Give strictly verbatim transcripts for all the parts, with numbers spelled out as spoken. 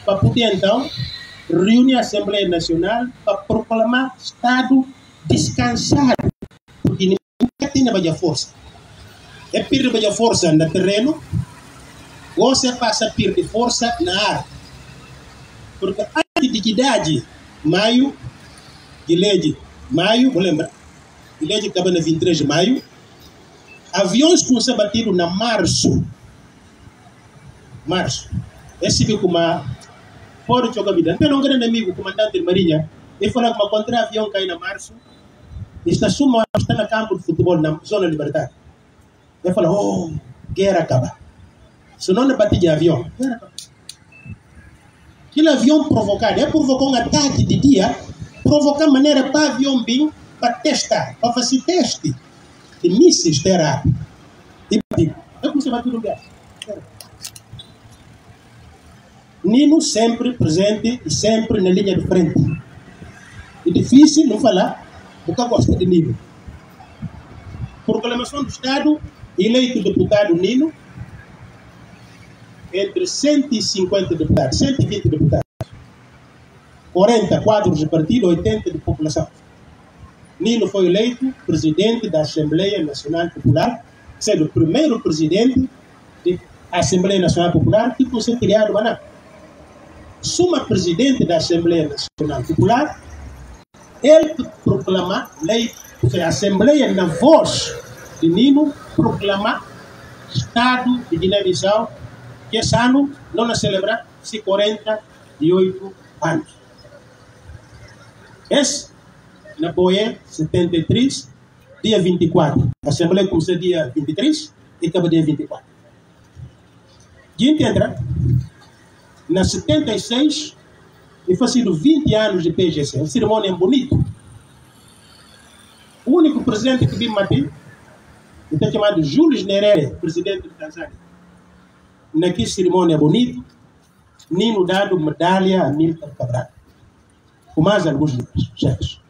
para poder então reunir a Assembleia Nacional para proclamar Estado descansado, porque nunca tem a força. É perder a força no terreno, ou você passa a perder força na ar. Porque antes de que idade, maio, de lei maio, vou lembrar, de lei acaba na vinte e três de maio, aviões começaram a bater na março. Março. Esse viu como a fora de jogar vida. Então, um grande amigo, comandante de Marinha, ele falou que uma contra-avião cai na março, está suma, está na campo de futebol, na zona libertária. Ele falou, oh, guerra acaba. Se não bate de avião, guerra acaba. Aquele avião provocado, ele provocou um ataque de dia, provocar maneira para avião vir para testar, para fazer teste de mísseis terra. E bateu. Eu comecei a bater no gás. Nino sempre presente e sempre na linha de frente. É difícil não falar, porque eu gosto de Nino. Proclamação do Estado, eleito deputado Nino, entre cento e cinquenta deputados, cento e vinte deputados, quarenta quadros de partido, oitenta de população. Nino foi eleito presidente da Assembleia Nacional Popular, sendo o primeiro presidente da Assembleia Nacional Popular que foi criado no Suma presidente da Assembleia Nacional Popular, ele proclama lei, a Assembleia, na voz de Nino, proclama Estado de Guiné-Bissau, que esse ano não celebra se quarenta e oito anos. Esse, na Boé, setenta e três, dia vinte e quatro. A Assembleia começou dia vinte e três e acaba dia vinte e quatro. Gente entra. Na setenta e seis, e foi sido vinte anos de P G C, uma cerimônia bonita. O único presidente que vim matar, está chamado Julius Nyerere, presidente da Tanzânia. Naquela cerimônia bonita, Nino dado medalha a Milton Cabral, com mais alguns chefes.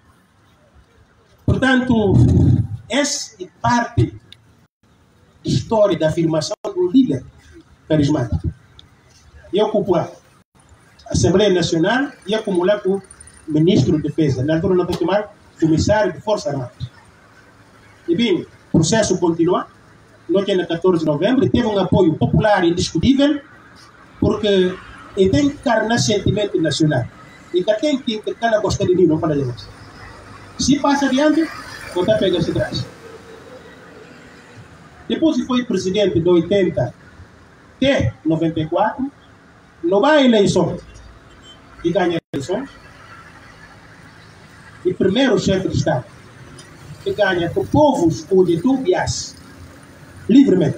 Portanto, essa é parte da história da afirmação do líder carismático. E ocupar a Assembleia Nacional e acumular com o Ministro de Defesa. Na altura não vai chamar Comissário de Forças Armadas. E bem, o processo continua. No dia quatorze de novembro teve um apoio popular indiscutível, porque ele tem que encarnar sentimento nacional. E que tem que cada gostar de mim, não fala de nós. Se passa adiante, não está pegando esse atrás. Depois que foi presidente de oitenta até noventa e quatro, não vai eleição e ganha eleições. E primeiro chefe de Estado que ganha que o povo escolhe do Bias livremente.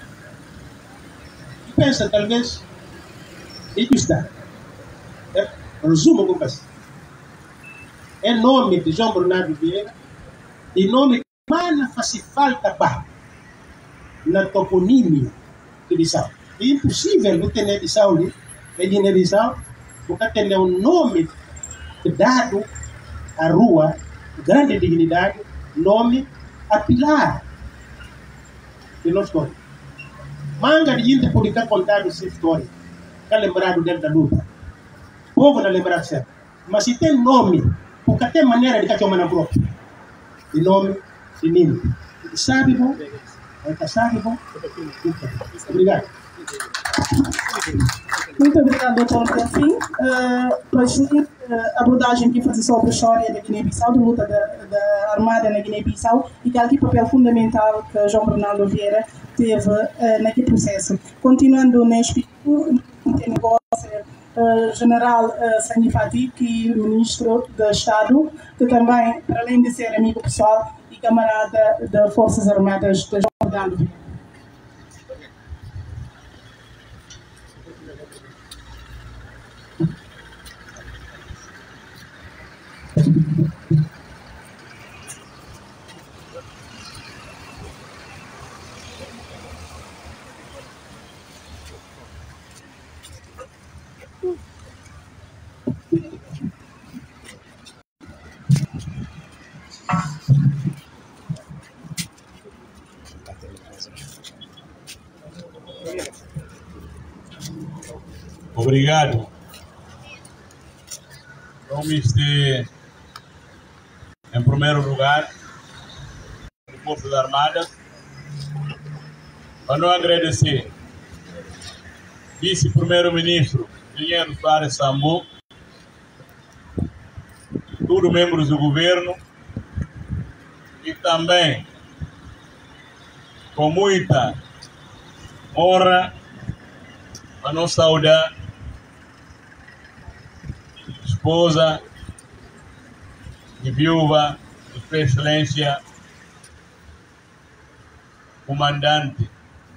E pensa, talvez, e que está. É, resumo como assim. É nome de João Bernardo Vieira e nome que mais faz falta para na toponímia de Bissau. É impossível não ter Bissau ali. É Guiné-Bissau, porque tem um nome dado à rua, grande dignidade, nome a pilar de nossa história. Manga de gente pode ficar contado essa história, ficar lembrado dentro da luta. O povo não lembrar sempre. Mas se tem nome, porque tem maneira de cachorro na própria. E nome de Nino. Sabe, bom? Sabe, bom? Obrigado. Muito obrigada, doutor Delfim. Uh, para seguir, a abordagem que faz sobre a história da Guiné-Bissau, da luta da, da Armada na Guiné-Bissau e qual é o papel fundamental que João Bernardo Vieira teve uh, naquele processo. Continuando neste negócio, uh, General uh, Sani Fati, que é Ministro do Estado, que também, para além de ser amigo pessoal e camarada das Forças Armadas de João Bernardo Vieira. Obrigado. Vamos ter, em primeiro lugar, o Forças Armadas, para não agradecer vice-primeiro-ministro Engenheiro Soares Sambu, todos membros do governo, e também, com muita honra, para não saudar esposa e viúva de Sua Excelência, comandante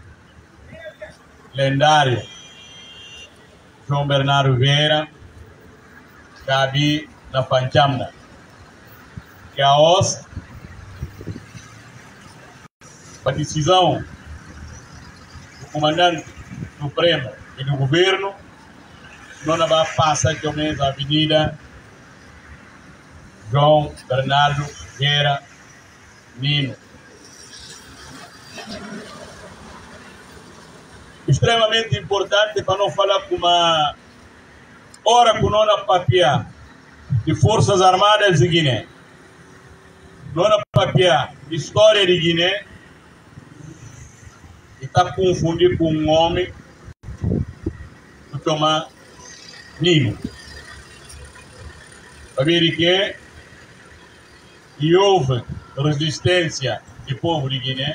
lendário João Bernardo Vieira, cabe na Fanchamna, que a os a decisão do comandante supremo e do governo não vai passar que a Avenida João Bernardo Vieira Nino. Extremamente importante para não falar com uma hora com nona papia de Forças Armadas de Guiné. Nona papia história de Guiné e está confundido com um homem que chama Nino. Para ver que e houve resistência do povo de Guiné,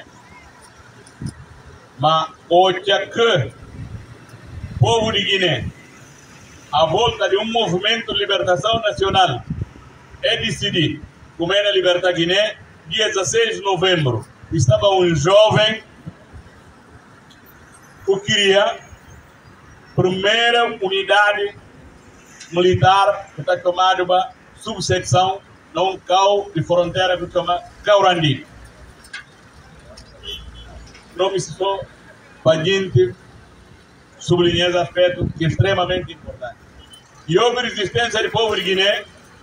mas hoje que o povo de Guiné, à volta de um movimento de libertação nacional, é decidir como é na libertar Guiné, dia dezesseis de novembro, estava um jovem que queria a primeira unidade militar que está chamada uma subsecção não cal de fronteira que chama Caurandi. Não me só para a gente sublinhar esse aspecto que é extremamente importante. E houve resistência do povo de Guiné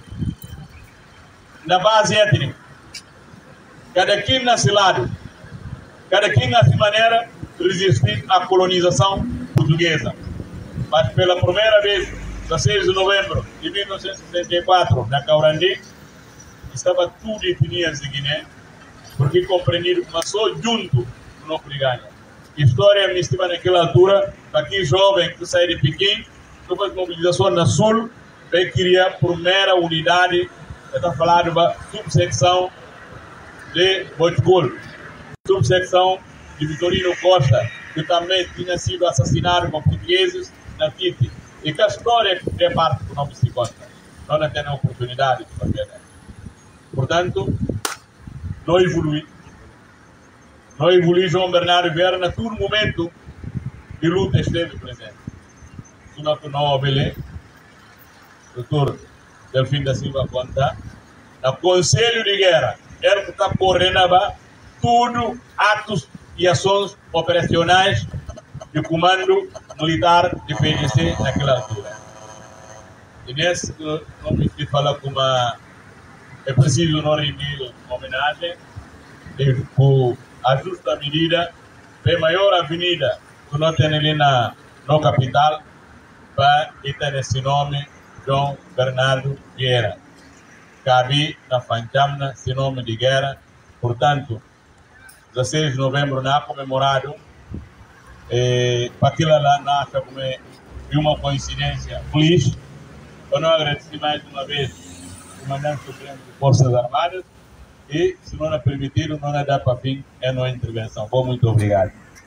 na base étnica. Cada quem nasce lado, cada quem nasce maneira de resistir à colonização portuguesa. Mas pela primeira vez, dezesseis de novembro de mil novecentos e setenta e quatro, na Caurandi, estava tudo etnias de Guiné, porque compreendido que só junto não ganha. História me estima naquela altura, aqui jovem que sai de Pequim, que faz mobilização na Sul, para criar a primeira unidade, que está falando de uma subsecção de Botgol, subsecção de Vitorino Costa, que também tinha sido assassinado por portugueses na Tite. E que a história é parte do nome se conta. Nós não temos a oportunidade de fazer. Portanto, não evolui. Não evolui João Bernardo Vieira, na todo momento de luta esteve presente. Suma que não obele, doutor Delfim da Silva conta, no Conselho de Guerra, era que está correndo tudo atos e ações operacionais de comando militar de P D C naquela altura. E nesse, não me esqueci de falar com uma. É preciso não rendir homenagem por a justa medida da maior avenida que nós temos ali na, na capital para ter esse nome, João Bernardo Vieira. Cabe na Fanchamna, esse nome de guerra. Portanto, dezesseis de novembro não comemorado. E, para aquilo lá, não acha como é uma coincidência feliz. Eu não agradecer mais uma vez o comandante supremo de Forças Armadas e, se não permitir, não dá para fim é a nossa intervenção. Bom, muito obrigado.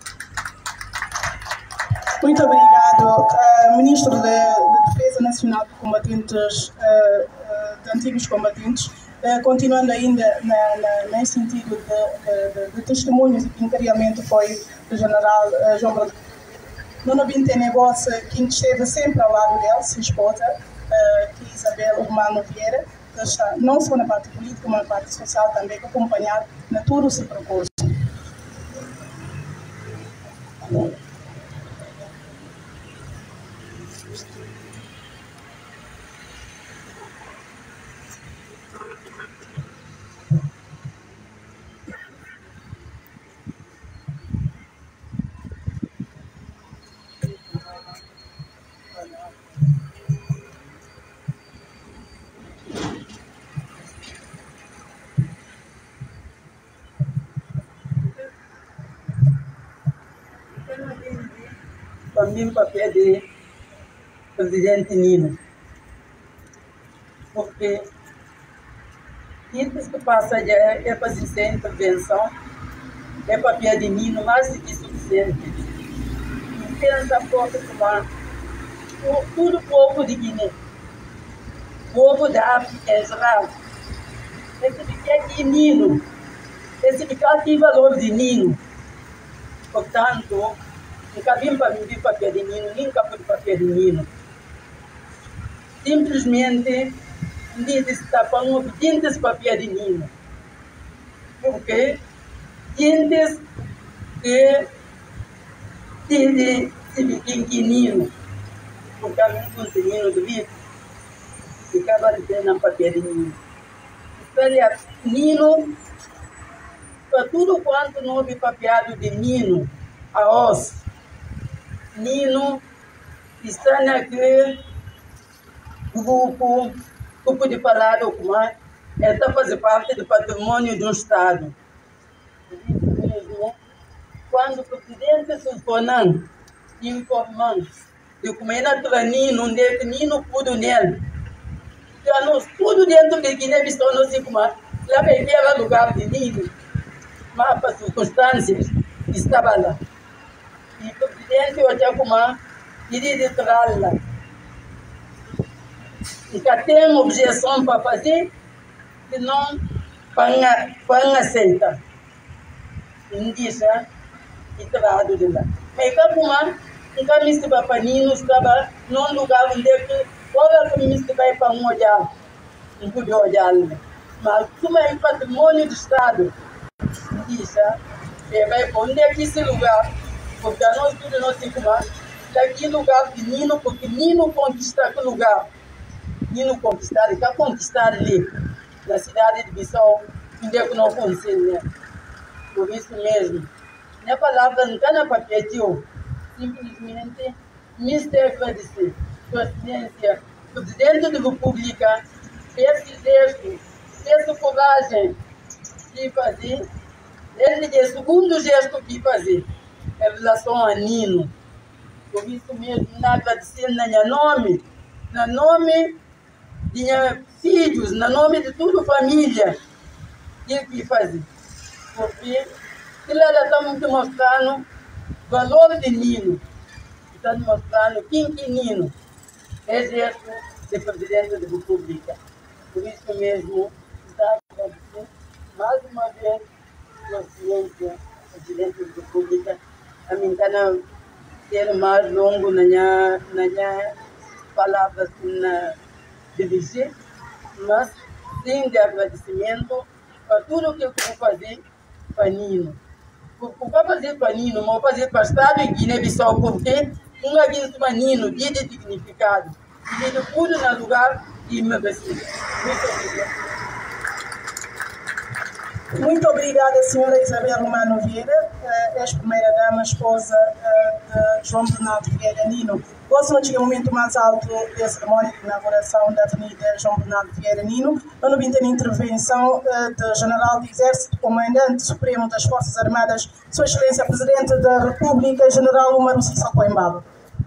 Muito obrigado, uh, Ministro de, de Defesa Nacional de Combatentes, uh, uh, de Antigos Combatentes. Uh, continuando ainda na, na, nesse sentido de, de, de testemunhos e de encareamento foi do General uh, João Bernardo. Não havia negócio que esteve sempre ao lado dela, sua esposa, uh, que é Isabel Romano Vieira, que está não só na parte política, mas na parte social também, que acompanhar na todo o seu percurso. também papel de presidente Nino. Porque antes que passa já é para ser intervenção, é papel de Nino mais do que suficiente. E pensa pouco tomar todo o povo de Guiné, o povo da África em geral. Esse que é que Nino, esse que tem valor de Nino. Portanto, nunca vim para mim papel de Nino, nunca fui papel de Nino. Simplesmente, diz está falando de papel de Nino. Porque, dientes que de que Nino, porque a mim com Nino do livro, ficava de ter na papel de Nino. Espera, Nino, para tudo quanto não houve papeado de Nino, a os, Nino está naquele grupo, grupo de palavra, como é, está fazendo parte do patrimônio do Estado. Quando o presidente Sulfonan informou que como é natural Nino, onde é que Nino pudo nele, já nós tudo dentro de Guiné-Bissau, nós se como lá era lugar de Nino, mas para circunstâncias estava lá. E o presidente olhou como iria de trás-la. Nunca tem objeção para fazer, senão para aceitar. Indígena e trado de lá. Mas como nunca me estava para Nino, estava num lugar onde agora que me estava para um olhar, não podia olhar. Mas como é patrimônio do Estado, indígena, vai para onde é que esse lugar? Porque nós tudo nós temos daqui lugar de Nino, porque Nino conquistar aquele lugar. Nino conquistar, ele quer conquistar ali, na cidade de Bissau, onde é que não consegue, né? Por isso mesmo. Minha palavra não está na papel, simplesmente me agradecer sua excelência, presidente da República, esse gesto, essa coragem de fazer, esse é o segundo gesto que fazer em relação a Nino. Por isso mesmo, me agradecer no meu nome, no nome de meus filhos, no nome de toda a família, que fazer. Porque ela está muito mostrando o valor de Nino, está mostrando quem que Nino é gesto de presidente da República. Por isso mesmo, está a agradecer mais uma vez a ciência, presidente da República, a mim está ser mais longo na minha, na minha palavras na dirigir, mas sim de agradecimento para tudo o que eu vou fazer para Nino. Por que fazer para Nino, mas fazer para o Estado e Guiné-Bissau, porque um aqui para Nino, dia de dignificado, dia de tudo no lugar e me merecido. Muito obrigada. Muito obrigada, senhora Isabel Romano Vieira, ex-primeira-dama, esposa de João Bernardo Vieira Nino. Gosto de um momento mais alto da cerimônia de inauguração da Avenida João Bernardo Vieira Nino, onde vim ter a intervenção do General do Exército, Comandante Supremo das Forças Armadas, Sua Excelência Presidente da República, General Umaru Sissoko Embalo.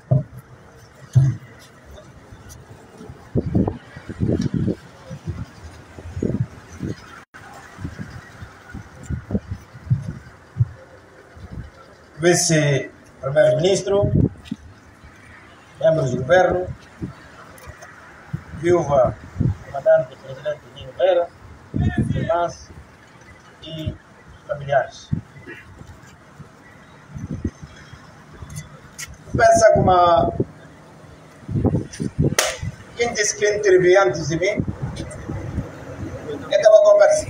Vice-Primeiro-Ministro, membros do governo, viúva, comandante presidente Nino Vera, irmãs e familiares. Pensa como a... quem disse que interveio antes de mim, estava conversa.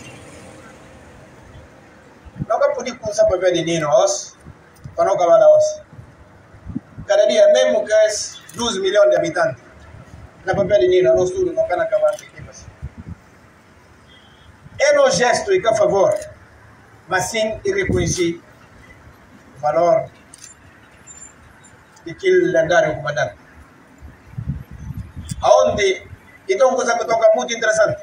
Nunca podia começar para ver de Nino hoje, para não acabar da hoje. Cada dia, mesmo que é doze milhões de habitantes, na papel de Nino, nós tudo não can acabar de equipas. É no gesto e que a favor, mas sim e reconheci o valor daquele lendário comandante. Aonde, então, uma coisa que toca muito interessante.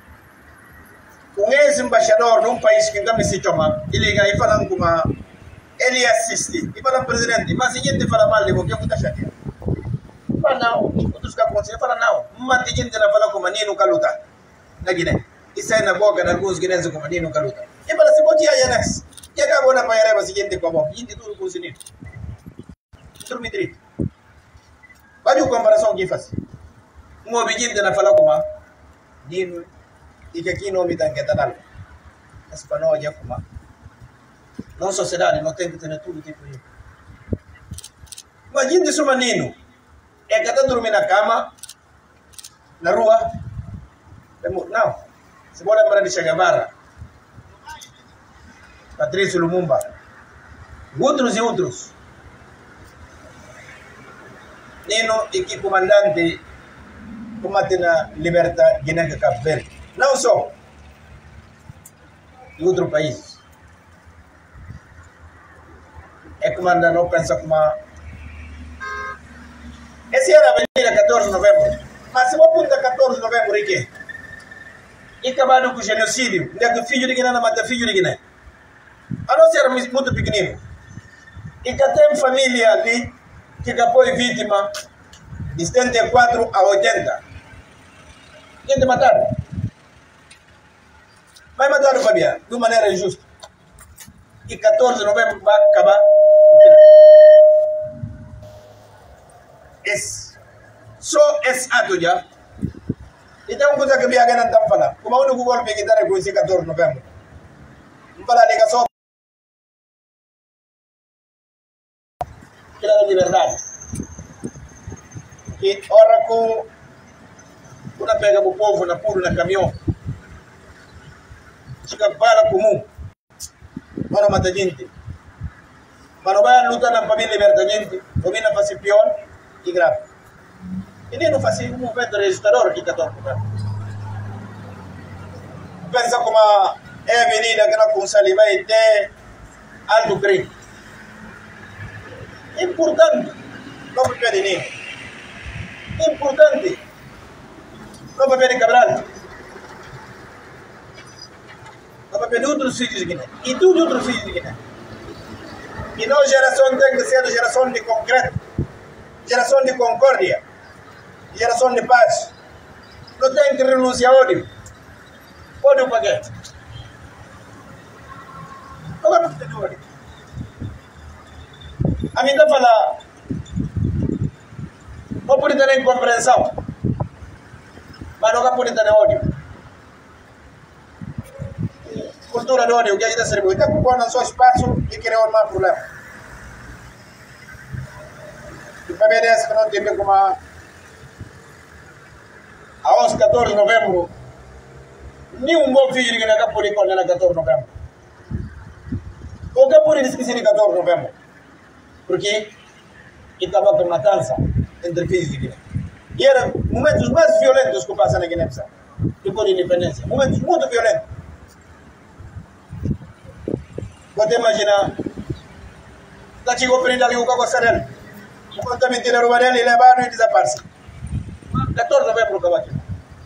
Com esse embaixador de um país que não se chama, ele aí falando com uma ele assiste e fala presidente, mas se gente fala mal de qualquer puta chateia. Fala não, outros que acontecem, fala não, mas gente não fala como Nino Kaluta na Guiné. Isso aí na boca de alguns guineenses como Nino Kaluta. E fala se pode ir a Yanes, que acabou na banheira, se gente com a boca, gente tudo com sinito. Tudo me trito. Vai uma comparação que faz. Um obediente na fala como Nino e que aqui não me dá que tá dando. Espanhol já como não sociedade não tem que ter tudo tipo de. Mas gente suma Nino é que está dormindo na cama na rua. Não, se pode lembrar de Che Guevara, Patrício Lumumba, outros e outros. Nino e que comandante combate na liberta Guiné de Cabo Verde. Não só em outro país. É comandante não pensa como esse era a avenida quatorze de novembro. Mas se eu apontar quatorze de novembro e que e acabado com o genocídio, onde é que o filho de Guiné não mata filho de Guiné. A nossa era muito pequenino. E que tem família ali que foi vítima de setenta e quatro a oitenta. Quem te mataram? Vai matar o Fabiano de maneira injusta. E quatorze de novembro vai acabar. Esse, só esse ato já. Então, uma coisa que me agana não falar. Como o único golpe que está reconhecido quatorze de novembro. Não fala de que só. Que era de verdade. Que ora com uma pega para o povo na puro na caminhão. Chega para comum. Mas não mata gente. Mas não vai lutar na família liberta gente. Família faz pior e grave. E nem não faz um movimento registrador aqui quatorze de novembro. Pensa como é a avenida que não consegue vai ter alto crime. Importante. Não vai perder ninguém. Importante. Não vai perder Cabral. Não vai perder outros filhos de Guiné. E tudo outros filhos de Guiné. E não geração tem que ser geração de concreto. Geração de concórdia. Geração de paz. Não tem que renunciar ao ódio. Ódio para quê? Não vai ter ódio. A mim está falando. Não pode ter incompreensão. Mas não pode ter ódio. Cultura do ódio, o que a gente está servindo? Está ocupando o seu espaço e querer armar problema. E para ver essa que não tem como a aos quatorze de novembro, nenhum bom filho de Guiné pode condenar quatorze de novembro. O que pode esquecer de quatorze de novembro? Porque estava com matança entre filhos de Guiné. E eram momentos mais violentos que passam na Guiné-Bissau, depois da independência. Momentos muito violentos. Pode imaginar, está chegando a prender ali o Cacossarel. Enquanto a mentira rouba dele, levaram e desaparecem. quatorze de novembro acabou aqui.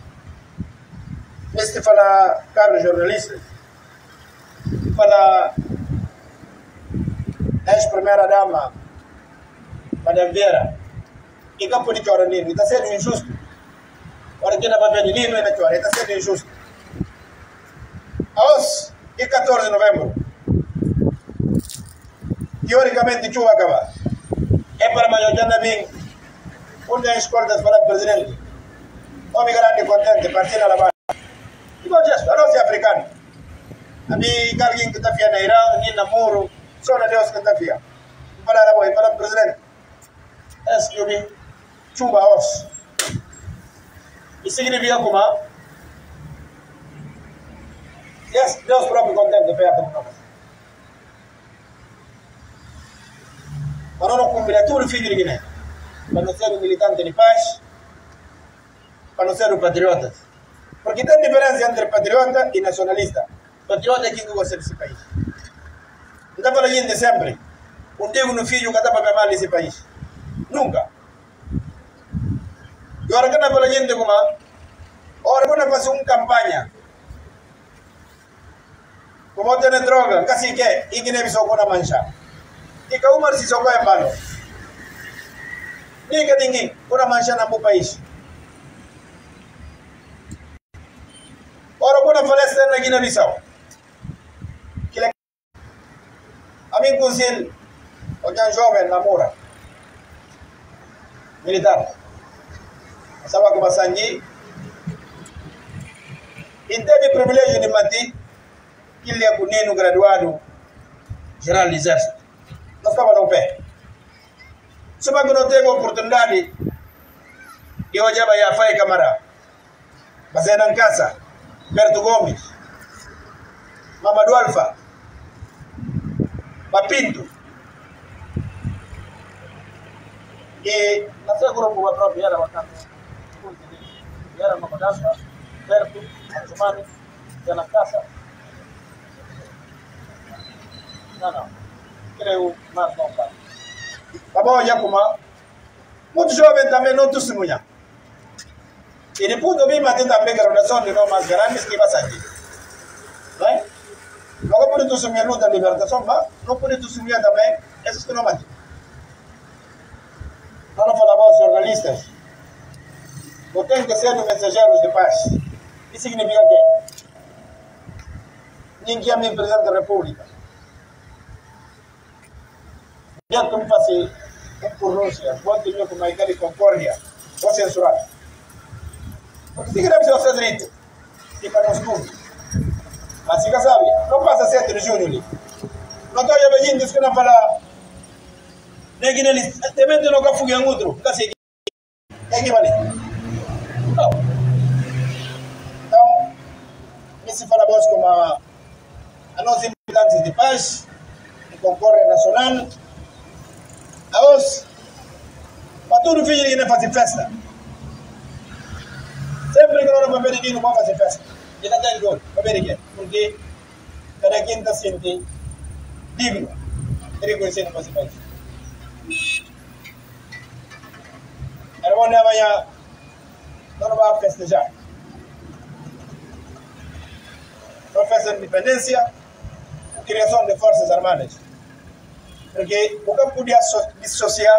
Este fala, caros jornalistas, fala ex-primeira-dama, Madame Vieira, e que pode chorar Nino, está sendo injusto. Ora que não vai ver Nino e não chora, está sendo injusto. Aos e quatorze de novembro, teoricamente chuva acabar. É para amanhã já não vem. Onde as cordas para o presidente? Homem grande contente, partindo na base. E bom gesto, a nossa é africana. A mim, alguém que está fiando na Irã, nem namoro, só na Deus que está fiando. Para a boa, para o presidente. Esse que eu vi, chuva os. E significa como? Yes, Deus próprio contente, perto de nós. Para não cumprir tudo filho de Guiné. Para não ser um militante de paz, para não ser um patriota. Porque tem diferença entre patriota e nacionalista. Patriota é quem gosta desse país. Não está falando gente sempre. Um dia um filho que está para mal nesse país. Nunca. E agora que não fala gente como agora que não fazer uma campanha. Como tem droga, assim que é, e que nem só com a mancha. Ika Umar Sissoko é malo. Nika ninguém, ora mancha na meu país. Ora quando falece na Guiné-Bissau. A mim conselho, o que é jovem namora. Militar. Sabe como sangue? E teve privilégio de manter que ele é bonito graduado geral de exército. Não ficava no pé. Sabe que não teve oportunidade de eu já vai a Fai Camará. Mas é na casa. Berto Gomes. Mamadou Alfa. Mapinto. E na sua grupo a própria era bacana. Era uma mudança, Berto, Azumani, na casa. Não, não. Creio mais não, cara. Tá bom, já como muito jovem também não testemunha. E depois do mesmo atende também a relação de não mais grandes que vai sair. Não é? Não pode testemunhar luta de libertação, mas não pode testemunhar também esses que não matam. Nós falamos jornalistas. Não tem que ser mensageiros de paz. Isso significa que ninguém é presidente da República. Já como fazer por Rússia, quando tinha com a de concórdia, ou censurado. Porque se queremos ser direito, fica nos cursos. Mas se sabe, não passa sete de junho ali. Não estou a ver gente que não fala. Nem que eles também não vão fugir em outro. Fica assim. É que vale. Não. Então, nesse falamos como a, a nós militantes de paz, de concórdia nacional, a os, para todo filho que não faz festa. Sempre que nós vamos pedir, não vamos fazer festa. E não tem gol, para ver aqui. Porque cada quem está sentindo digno de reconhecer no nosso país. Era bom amanhã, nós não vamos festejar. Nós festejamos a independência, a criação de forças armadas. Porque o campo podia dissociar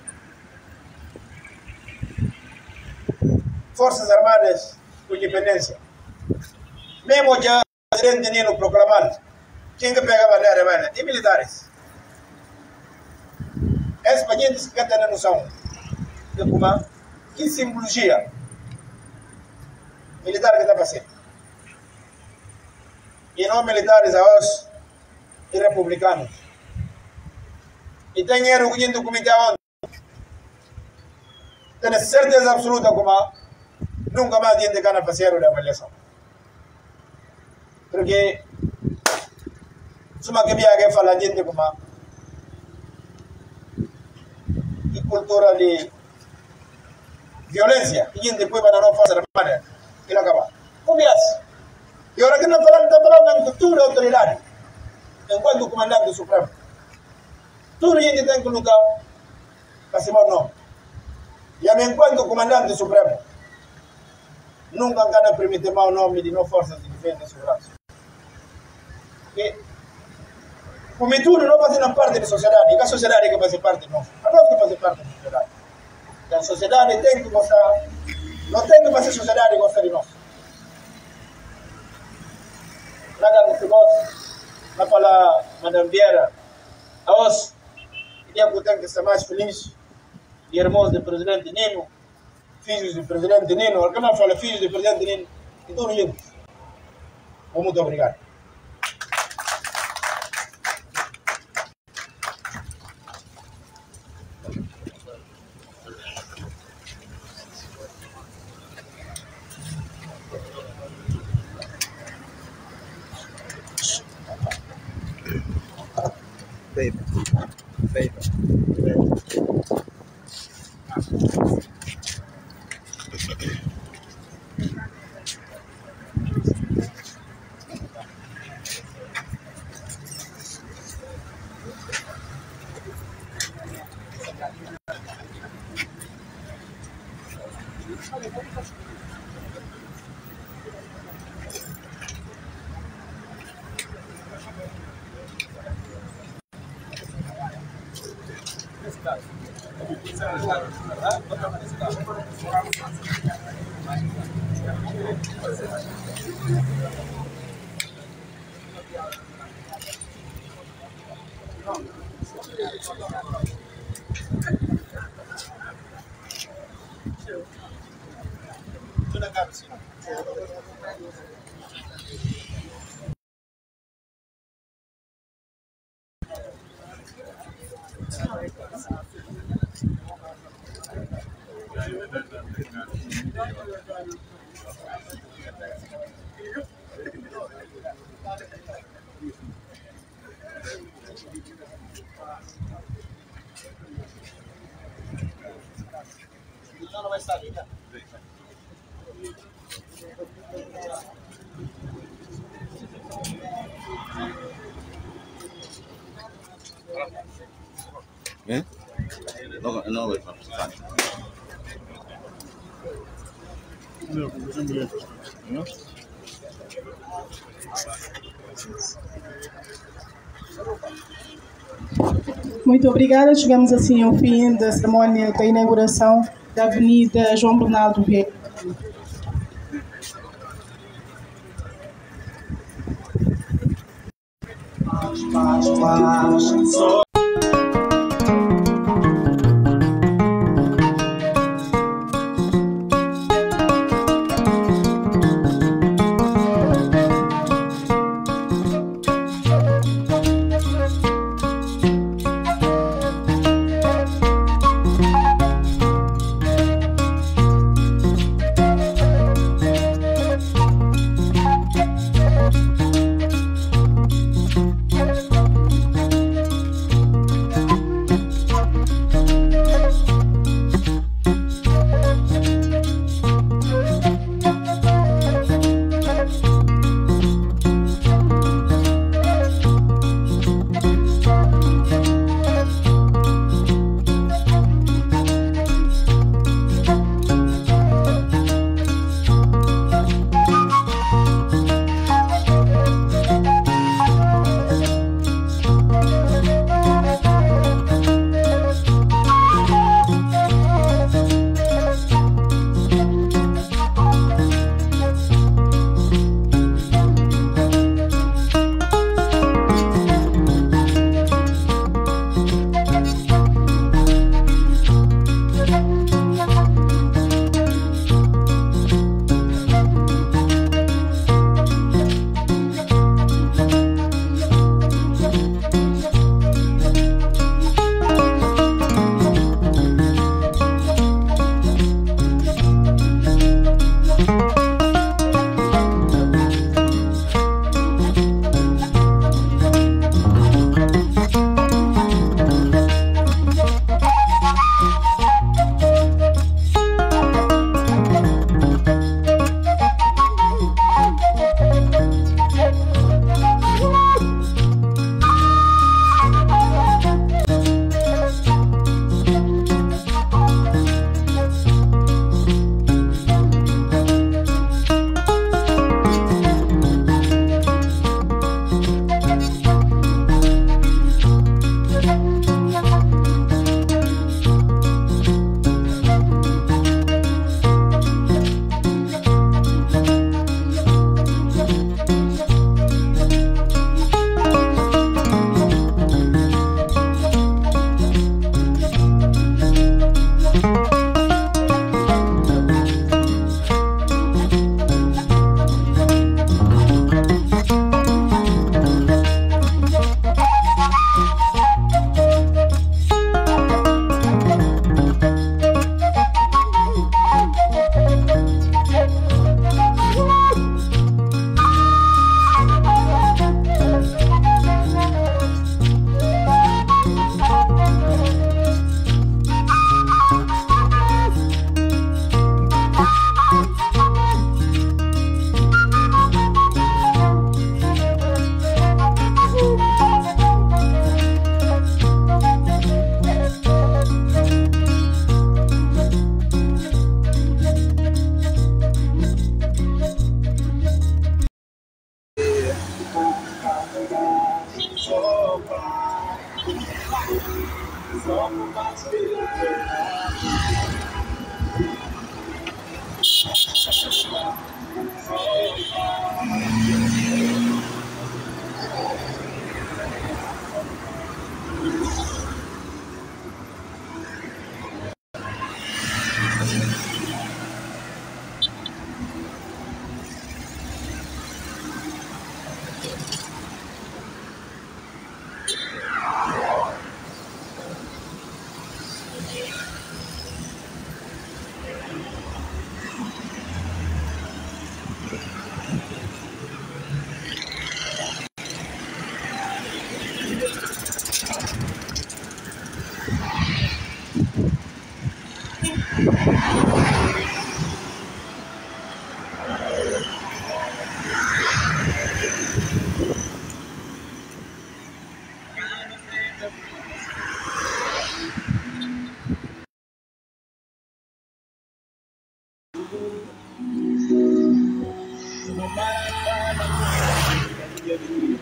forças armadas com independência. Mesmo já o presidente Nino proclamado, quem que pega a bandeira armada? E militares. Esses pacientes que têm a noção de como que simbologia militar que está fazendo. E não militares a os e republicanos. E tem erro que o comitê onde tem certeza absoluta como nunca mais gente gana fazer a avaliação. Porque suma que viaja fala gente como e cultura de violência e gente depois vai dar uma força armada e não acaba. Confiança. E agora que não falamos, está falando de cultura e autoridade enquanto comandante supremo. Tudo gente tem que lutar para se não. E a mim, enquanto comandante supremo, nunca cada permitir mau nome de não forças de defesa e segurança. Porque, como tudo, não fazem parte da sociedade, e a sociedade que faz parte de nós. A nós que faz parte da sociedade. E a sociedade tem que gostar, não tem que fazer a sociedade gostar de nós. Nada no que nós, na fala Madame Vieira, a nós, que tem que ser mais feliz, e irmãos do presidente Nino, filhos do presidente Nino, porque não fala filhos do presidente Nino, e todos juntos. Muito obrigado. Baby. Baby. ¿Eh? No, no, güey, no. ¿No? Muito obrigada. Chegamos assim ao fim da cerimônia da inauguração da Avenida João Bernardo Vieira. Só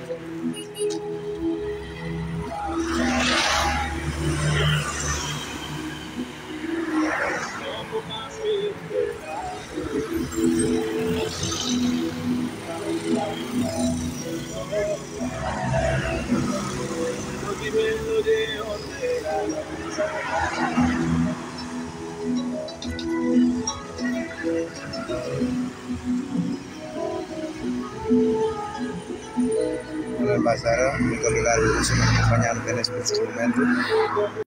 Basara, único lugar que nos acompañante en este momento.